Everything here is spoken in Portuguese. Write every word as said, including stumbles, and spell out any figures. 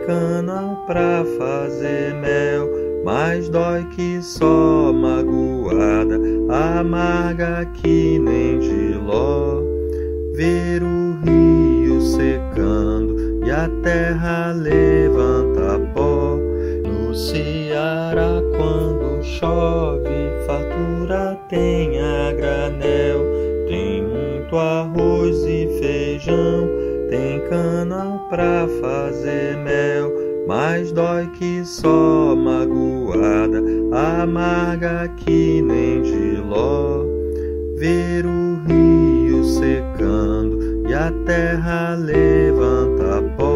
cana pra fazer mel, mas dói que só magoada, amarga que nem giló. Ver o rio secando e a terra levanta pó. No Ceará quando chove, fartura tem a granel. Tem muito arroz e feijão, tem cana pra fazer mel, mas dói que só magoada, amarga que nem giló. Ver o rio secando e a terra levanta pó.